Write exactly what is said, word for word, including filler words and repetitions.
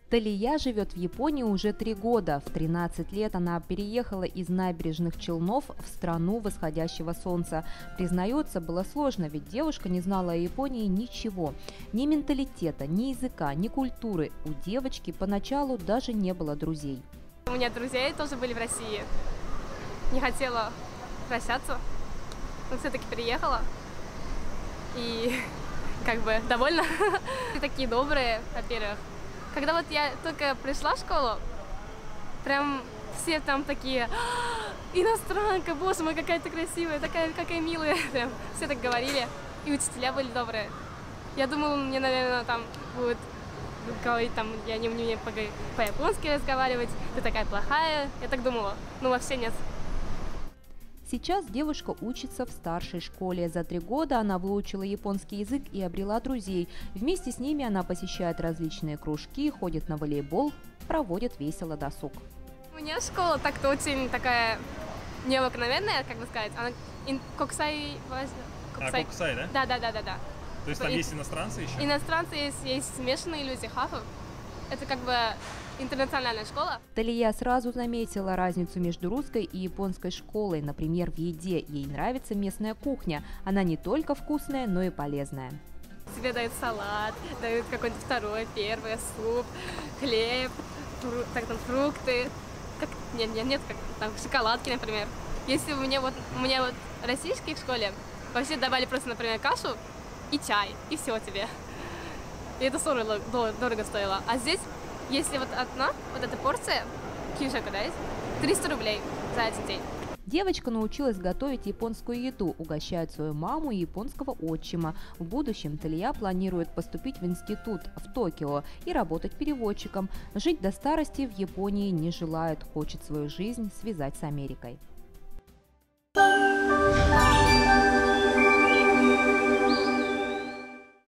Талия живет в Японии уже три года. В тринадцать лет она переехала из набережных Челнов в страну восходящего солнца. Признается, было сложно, ведь девушка не знала о Японии ничего. Ни менталитета, ни языка, ни культуры. У девочки поначалу даже не было друзей. У меня друзья тоже были в России. Не хотела прощаться, но все-таки приехала. И как бы довольна. Такие добрые, во-первых. Когда вот я только пришла в школу, прям все там такие: иностранка, боже мой, какая ты красивая, такая, какая милая. Прям все так говорили, и учителя были добрые. Я думала, мне, наверное, там будут говорить, там, я не умею по-японски разговаривать, ты такая плохая, я так думала, но вообще нет. Сейчас девушка учится в старшей школе. За три года она выучила японский язык и обрела друзей. Вместе с ними она посещает различные кружки, ходит на волейбол, проводит весело досуг. У меня школа так-то очень такая необыкновенная, как бы сказать. Она ин- коксай... коксай. А, коксай, да? Да, да, да, да, да. То есть там есть иностранцы еще? Иностранцы есть, есть смешанные люди, хафы. Это как бы интернациональная школа. Талия сразу заметила разницу между русской и японской школой. Например, в еде. Ей нравится местная кухня. Она не только вкусная, но и полезная. Тебе дают салат, дают какой-нибудь второй, первый, суп, хлеб, фру, так, там, фрукты. Как, нет, нет, нет, как, там, шоколадки, например. Если у меня вот, у меня вот в российской школе вообще давали просто, например, кашу и чай, и все тебе. И это дорого, дорого стоило. А здесь, если вот одна, вот эта порция, кишака, да, триста рублей за один день. Девочка научилась готовить японскую еду, угощает свою маму и японского отчима. В будущем Талия планирует поступить в институт в Токио и работать переводчиком. Жить до старости в Японии не желает, хочет свою жизнь связать с Америкой.